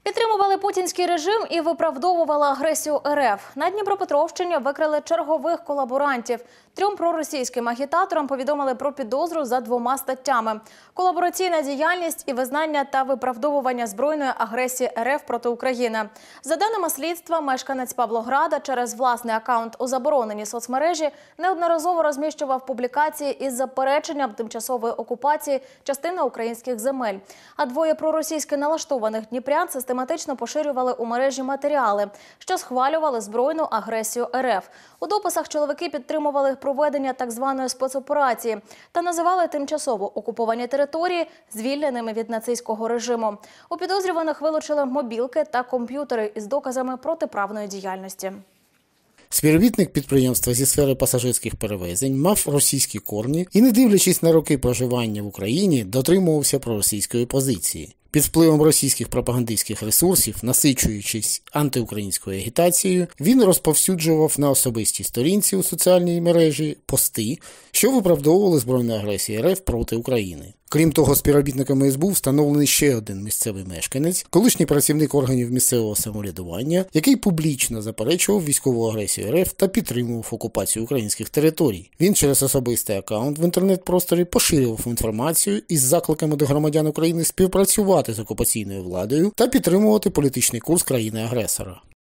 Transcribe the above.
Підтримували путінський режим і виправдовували агресію РФ. На Дніпропетровщині викрили чергових колаборантів. 3 проросійським агітаторам повідомили про підозру за 2 статтями – колабораційна діяльність і визнання та виправдовування збройної агресії РФ проти України. За даними слідства, мешканець Павлограда через власний акаунт у забороненій соцмережі неодноразово розміщував публікації із запереченням тимчасової окупації частини українських земель. А 2 проросійськи налаштованих дніпрян систематично поширювали у мережі матеріали, що схвалювали збройну агресію РФ. У дописах чоловіки підтримували проведення так званої спецоперації та називали тимчасово окуповані території звільненими від нацистського режиму. У підозрюваних вилучили мобілки та комп'ютери із доказами протиправної діяльності. Співробітник підприємства зі сфери пасажирських перевезень мав російські корні і, не дивлячись на роки проживання в Україні, дотримувався проросійської позиції. Під впливом російських пропагандистських ресурсів, насичуючись антиукраїнською агітацією, він розповсюджував на особистій сторінці у соціальній мережі пости, що виправдовували збройну агресію РФ проти України. Крім того, співробітниками СБУ встановлений ще один місцевий мешканець, колишній працівник органів місцевого самоврядування, який публічно заперечував військову агресію РФ та підтримував окупацію українських територій. Він через особистий акаунт в інтернет-просторі поширював інформацію із закликами до громадян України співпрацювати з окупаційною владою та підтримувати політичний курс країни-агресора.